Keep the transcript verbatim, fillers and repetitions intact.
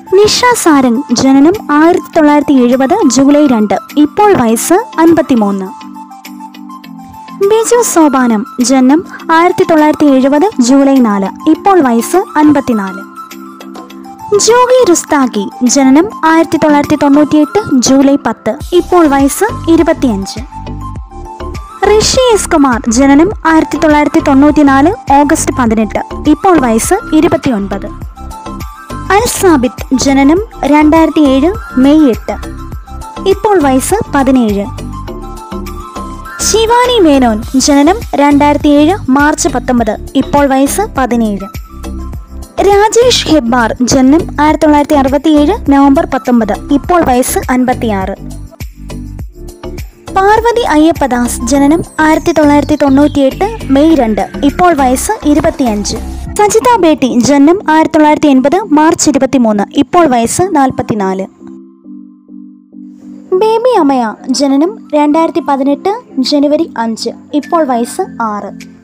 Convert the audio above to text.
നിഷ സാരംഗ് ജനനം ആയിരത്തി തൊള്ളായിരത്തി എഴുപത് ജൂലൈ രണ്ട്, ഇപ്പോൾ വയസ്സ് അൻപത്തിമൂന്ന്. ബിജു സോപാനം ജനനം ആയിരത്തി തൊള്ളായിരത്തി എഴുപത് ജൂലൈ നാല്, ഇപ്പോൾ വയസ്സ് അൻപത്തിനാല്. ജോഗി റുസ്താഗി ജനനം ആയിരത്തി തൊള്ളായിരത്തി തൊണ്ണൂറ്റി എട്ട് ജൂലൈ പത്ത്, ഇപ്പോൾ വയസ്സ് ഇരുപത്തിയഞ്ച്. ഋഷി എസ് കുമാർ ജനനം ആയിരത്തി തൊള്ളായിരത്തി തൊണ്ണൂറ്റി നാല് ഓഗസ്റ്റ് പതിനെട്ട്, ഇപ്പോൾ വയസ്സ് ഇരുപത്തിയൊൻപത്. അൽ സാബിത്ത് ജനനം രണ്ടായിരത്തി ഏഴ് മെയ് എട്ട്, ഇപ്പോൾ വയസ്സ് പതിനേഴ്. ശിവാനി മേനോൻ ജനനം രണ്ടായിരത്തി ഏഴ് മാർച്ച് പത്തൊമ്പത്, ഇപ്പോൾ വയസ്സ് പതിനേഴ്. രാജേഷ് ഹെബ്ബാർ ജനനം ആയിരത്തി തൊള്ളായിരത്തി അറുപത്തി ഏഴ് നവംബർ പത്തൊമ്പത്, ഇപ്പോൾ വയസ്സ് അൻപത്തിയാറ്. പാർവതി അയ്യപ്പദാസ് ജനനം ആയിരത്തി തൊള്ളായിരത്തി തൊണ്ണൂറ്റി എട്ട് മെയ് രണ്ട്, ഇപ്പോൾ വയസ്സ് ഇരുപത്തിയഞ്ച്. സജിത ബേട്ടി ജനനം ആയിരത്തി തൊള്ളായിരത്തി എൺപത് മാർച്ച് ഇരുപത്തി മൂന്ന്, ഇപ്പോൾ വയസ്സ് നാൽപ്പത്തിനാല്. ബേബി അമയ ജനനം രണ്ടായിരത്തി പതിനെട്ട് ജനുവരി അഞ്ച്, ഇപ്പോൾ വയസ്സ് ആറ്.